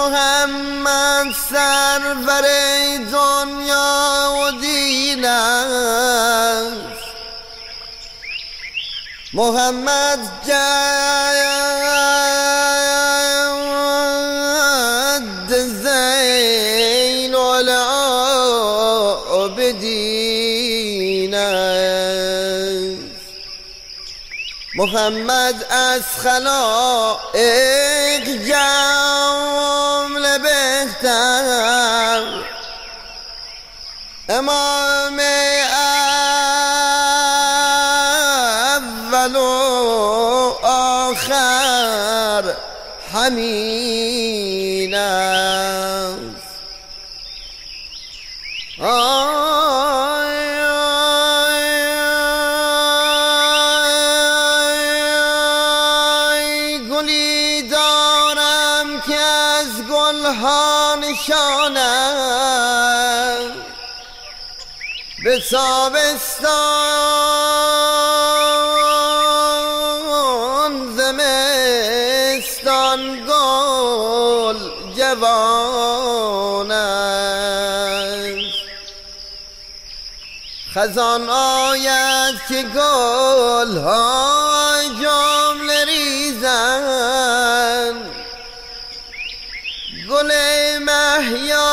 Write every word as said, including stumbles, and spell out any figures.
محمد سرور دنیا و دین است، محمد جد زین العابدین است، محمد از خلائق جمله بهتر، امام اول و آخر همین است. آی آی گلی دارم که از گلها نشانم، به تابستان زمستان گل جوان است، خزان آید که گل ها جمله ریزند، گل مهیا